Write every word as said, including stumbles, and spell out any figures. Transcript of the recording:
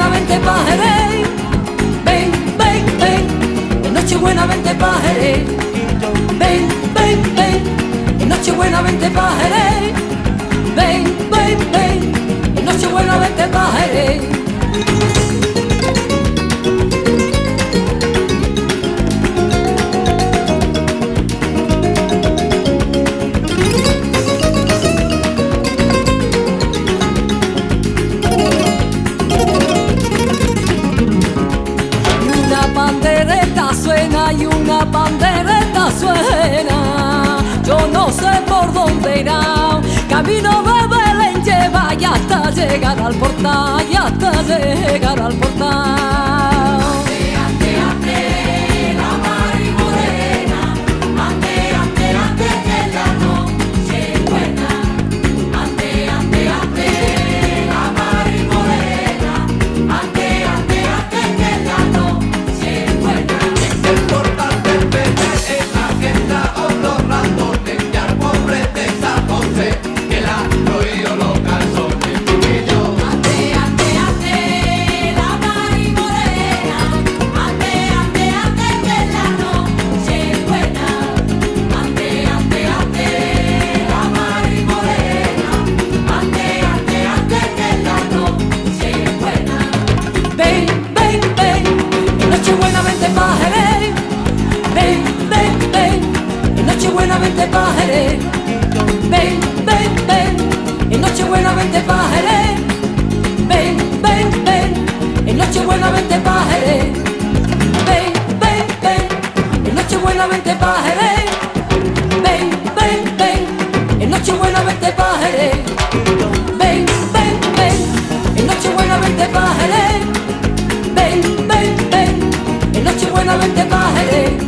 Nochebuena vente pa' Jerez, ven, ven, ven, en Nochebuena vente pa' Jerez, ven, ven, ven, en Nochebuena vente pa' Jerez, ven, ven, ven, en Nochebuena vente pa' Jerez. Suena y una pandereta suena, yo no sé por dónde irá, camino de Belén lleva y hasta llegar al portal, y hasta llegar al portal. Ande, ande, ande, la Mari Morena, ande, ande, ande, que la noche es buena, ande, ande, ande, la Mari Morena, ande, ande, ande, que la noche es buena. El portal del Belén en la agenda o los ratones y al pobre de San José que la oído los calzones y yo. Ande, ande, ande, la Mari Morena, ande, ande, ande, que la noche es buena, ande, ande, ande, la Mari Morena, ande, ande, ande, que la noche es buena. Ven, ven, ven, en Nochebuena vente pa' Jerez, ven, ven, ven, en Nochebuena vente pa' Jerez, ven, ven, ven, en Nochebuena vente pa' Jerez, ven, ven, ven, en Nochebuena vente pa' Jerez, ven, ven, ven, en Nochebuena vente pa' Jerez, ven, ven, ven, en Nochebuena vente pa' Jerez, ven, ven, ven, en Nochebuena vente pa' Jerez, ven, ven, ven, en Nochebuena vente pa' Jerez.